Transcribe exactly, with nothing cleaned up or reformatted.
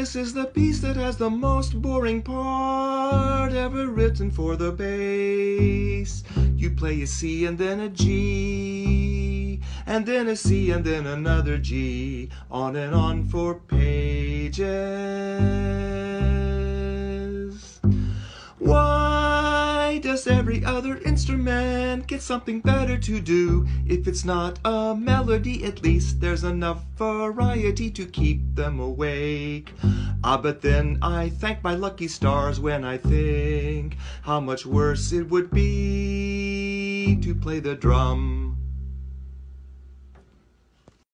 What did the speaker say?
This is the piece that has the most boring part ever written for the bass. You play a C and then a G, and then a C and then another G, on and on for pages. Why does every other instrument get something better to do? If it's not a melody, at least there's enough variety to keep them awake. Ah, but then I thank my lucky stars when I think how much worse it would be to play the drum.